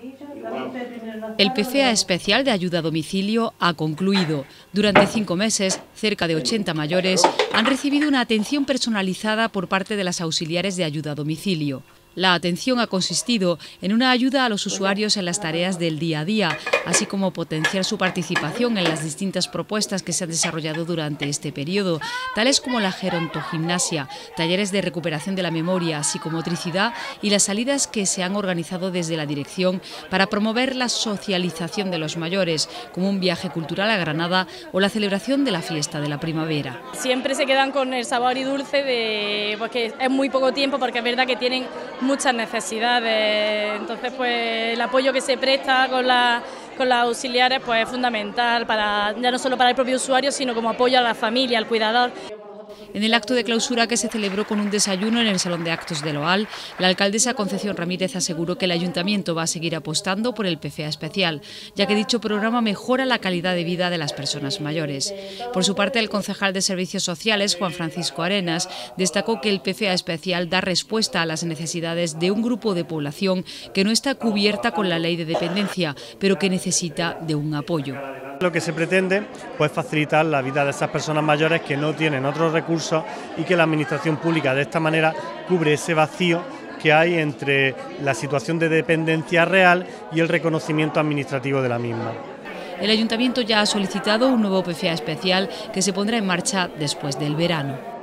El PFA especial de ayuda a domicilio ha concluido. Durante 5 meses, cerca de 80 mayores han recibido una atención personalizada por parte de las auxiliares de ayuda a domicilio. La atención ha consistido en una ayuda a los usuarios en las tareas del día a día, así como potenciar su participación en las distintas propuestas que se han desarrollado durante este periodo, tales como la gerontogimnasia, talleres de recuperación de la memoria, psicomotricidad y las salidas que se han organizado desde la dirección para promover la socialización de los mayores, como un viaje cultural a Granada o la celebración de la fiesta de la primavera. Siempre se quedan con el sabor y dulce porque es muy poco tiempo, porque es verdad que tienen muchas necesidades, entonces pues el apoyo que se presta con las auxiliares pues es fundamental, ya no solo para el propio usuario, sino como apoyo a la familia, al cuidador. En el acto de clausura, que se celebró con un desayuno en el Salón de Actos de Loal, la alcaldesa Concepción Ramírez aseguró que el ayuntamiento va a seguir apostando por el PFA especial, ya que dicho programa mejora la calidad de vida de las personas mayores. Por su parte, el concejal de Servicios Sociales, Juan Francisco Arenas, destacó que el PFA especial da respuesta a las necesidades de un grupo de población que no está cubierta con la ley de dependencia, pero que necesita de un apoyo. Lo que se pretende pues facilitar la vida de esas personas mayores que no tienen otros recursos y que la administración pública de esta manera cubre ese vacío que hay entre la situación de dependencia real y el reconocimiento administrativo de la misma. El ayuntamiento ya ha solicitado un nuevo PFA especial que se pondrá en marcha después del verano.